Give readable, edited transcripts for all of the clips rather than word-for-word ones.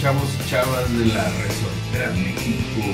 chavos y chavas de la Resortera México.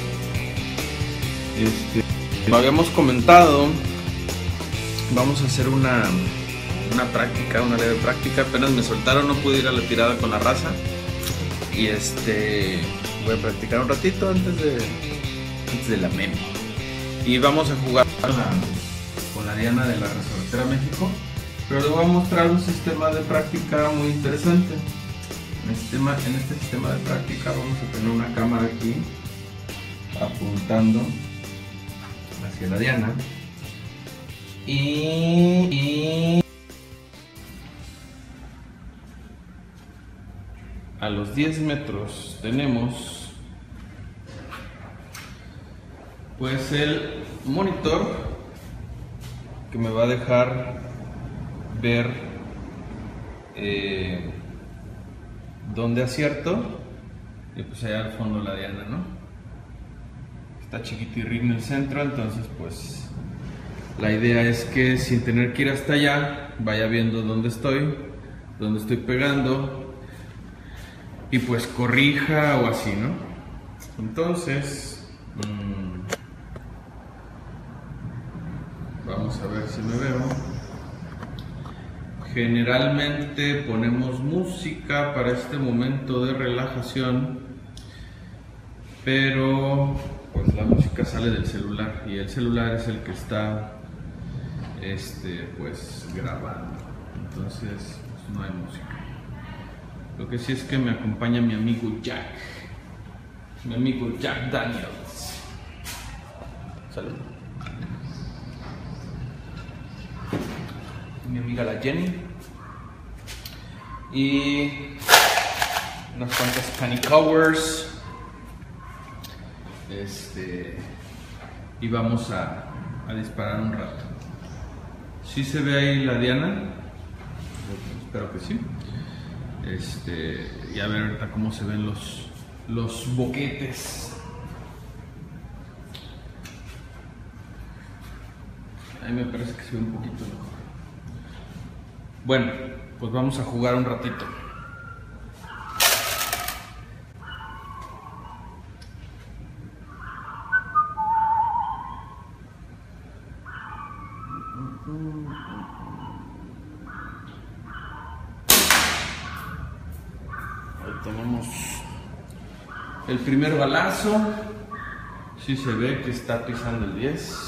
Lo habíamos comentado, vamos a hacer una práctica, una leve práctica. Apenas me soltaron, no pude ir a la tirada con la raza. Y voy a practicar un ratito antes de la meme. Y vamos a jugar con la Diana de la Resortera México. Pero les voy a mostrar un sistema de práctica muy interesante. En este sistema de práctica vamos a tener una cámara aquí apuntando hacia la Diana. Y a los 10 metros tenemos pues el monitor que me va a dejar ver dónde acierto, y pues allá al fondo la Diana, ¿no? Está chiquitirrín en el centro, entonces pues la idea es que sin tener que ir hasta allá vaya viendo dónde estoy pegando, y pues corrija o así, ¿no? Entonces vamos a ver si me veo. Generalmente ponemos música para este momento de relajación, pero pues la música sale del celular y el celular es el que está pues grabando, entonces pues, no hay música. Lo que sí es que me acompaña mi amigo Jack Daniels. Salud. Mi amiga la Jenny y unas cuantas Penny Covers, y vamos a disparar un rato. ¿Sí se ve ahí la Diana? Espero que sí. Y a ver ahorita cómo se ven los boquetes. Ahí me parece que se ve un poquito mejor. Bueno, pues vamos a jugar un ratito. Ahí tenemos el primer balazo. Sí se ve que está pisando el 10.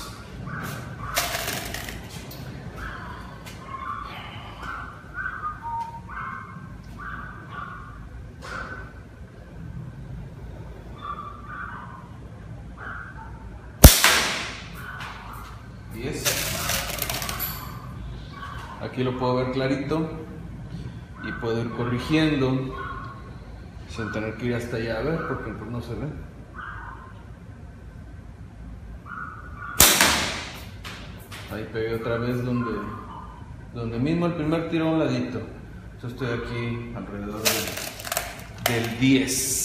Aquí lo puedo ver clarito y puedo ir corrigiendo sin tener que ir hasta allá a ver, porque pues no se ve. Ahí pegué otra vez donde mismo el primer tiro a un ladito. Yo estoy aquí alrededor del 10.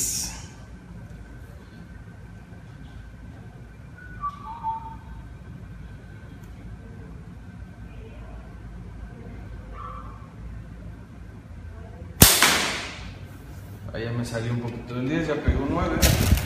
Ahí ya me salió un poquito del 10, ya pegó un 9.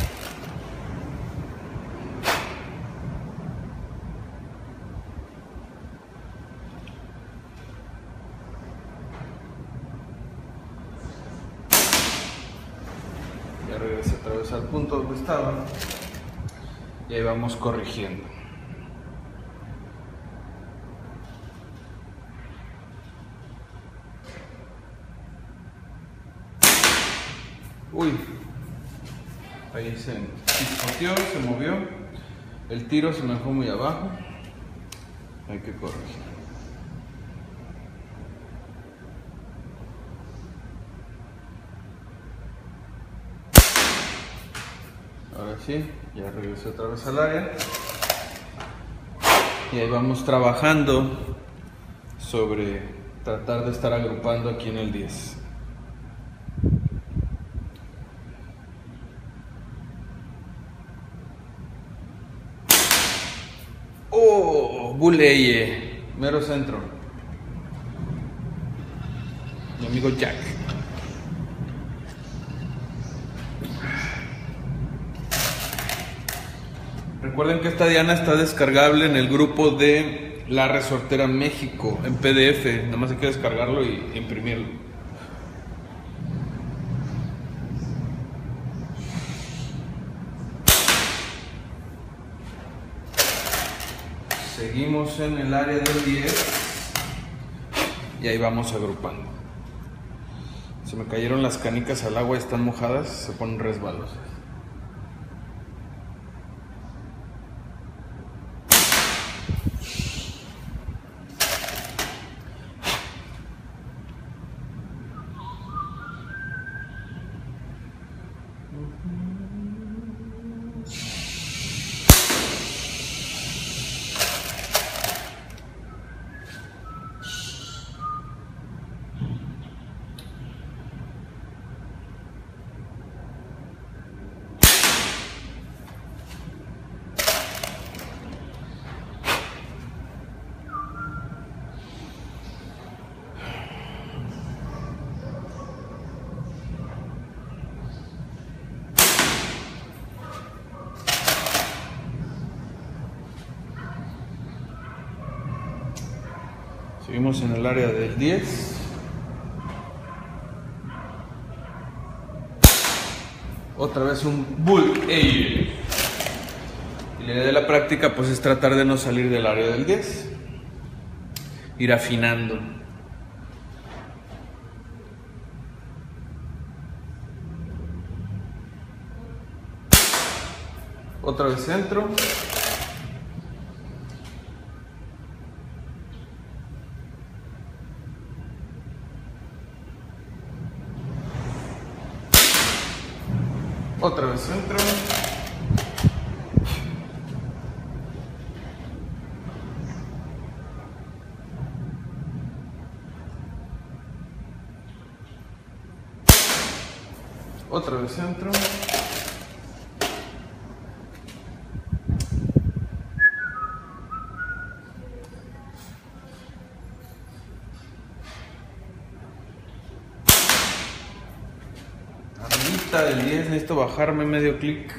Ya regresé otra vez al punto donde estaba. Y ahí vamos corrigiendo. Uy, ahí se chispoteó, se movió, el tiro se me fue muy abajo, hay que corregir. Ahora sí, ya regresé otra vez al área y ahí vamos trabajando sobre tratar de estar agrupando aquí en el 10. Oh, Buleye, mero centro. Mi amigo Jack. Recuerden que esta diana está descargable en el grupo de La Resortera México en PDF. Nada más hay que descargarlo e imprimirlo. Seguimos en el área del 10 y ahí vamos agrupando. Se me cayeron las canicas al agua y están mojadas, se ponen resbalosas. Seguimos en el área del 10. Otra vez un bull air. Y la idea de la práctica pues es tratar de no salir del área del 10. Ir afinando. Otra vez centro. Otra vez centro. Otra vez centro. Del 10 necesito bajarme medio clic.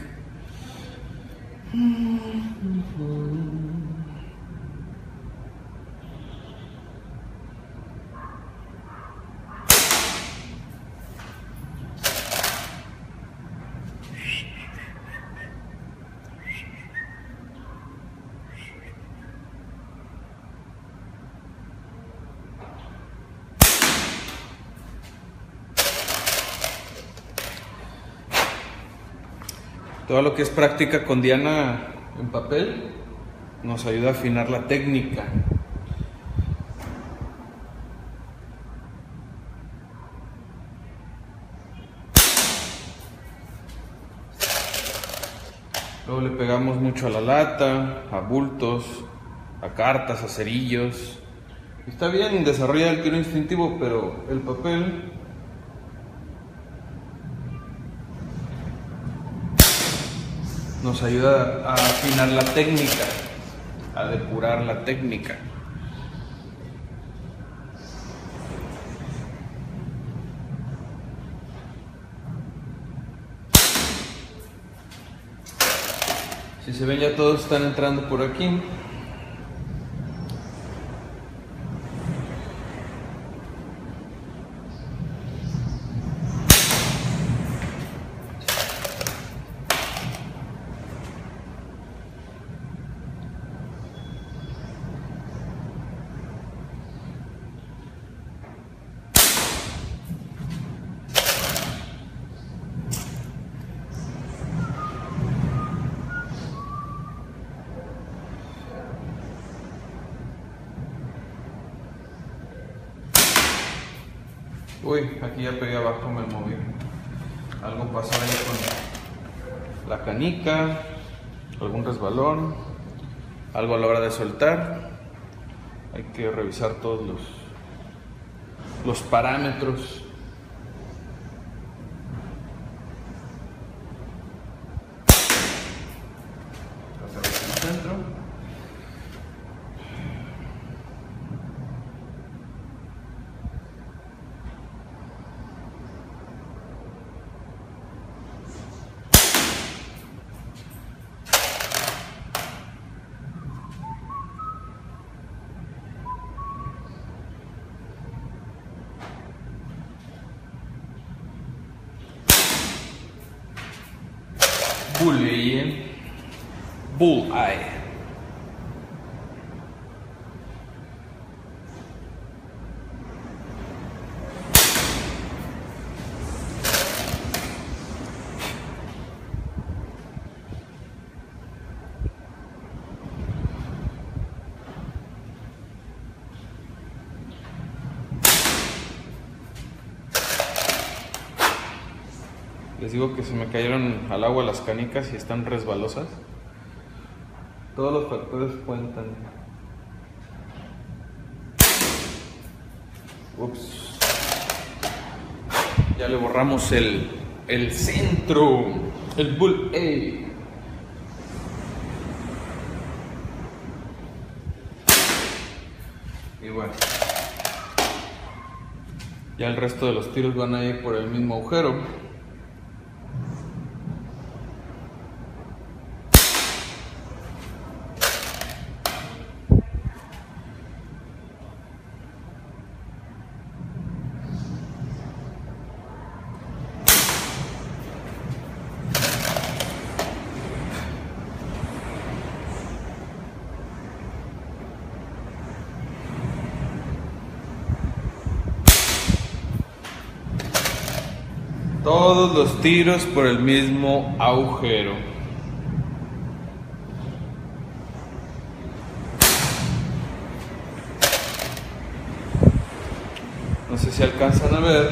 Todo lo que es práctica con diana en papel nos ayuda a afinar la técnica. Luego le pegamos mucho a la lata, a bultos, a cartas, a cerillos. Está bien desarrollar el tiro instintivo, pero el papel nos ayuda a afinar la técnica, a depurar la técnica. Si se ven, ya todos están entrando por aquí. Uy, aquí ya pegué abajo, me moví. Algo pasó ahí con la canica, algún resbalón, algo a la hora de soltar. Hay que revisar todos los parámetros. Otra vez en el centro. Bullseye. Les digo que se me cayeron al agua las canicas y están resbalosas. Todos los factores cuentan. Ups. Ya le borramos el centro. El Bullseye. Y bueno. Ya el resto de los tiros van a ir por el mismo agujero. Todos los tiros por el mismo agujero. No sé si alcanzan a ver.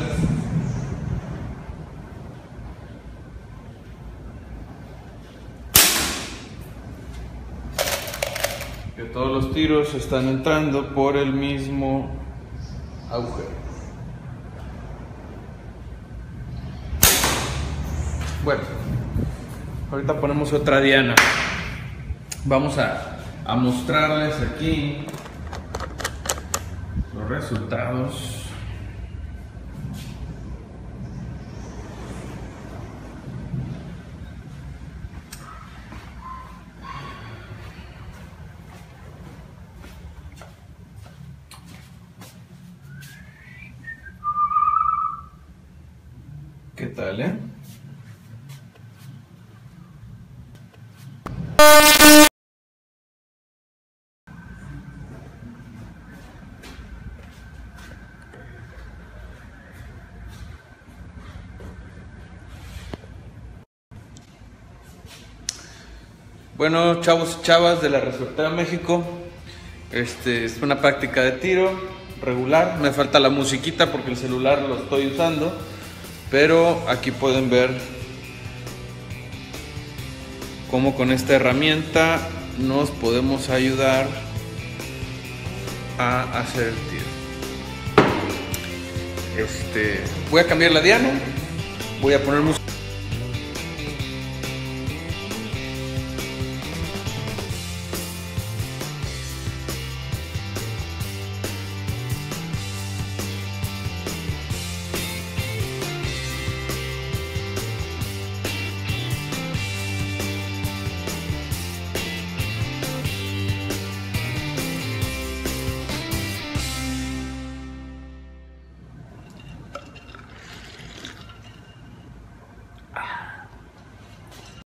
Que todos los tiros están entrando por el mismo agujero. Bueno, ahorita ponemos otra diana. Vamos a mostrarles aquí los resultados. ¿Qué tal, eh? Bueno, chavos y chavas de la Resortera México, es una práctica de tiro regular. Me falta la musiquita porque el celular lo estoy usando, pero aquí pueden ver cómo con esta herramienta nos podemos ayudar a hacer el tiro. Voy a cambiar la diana, voy a poner música.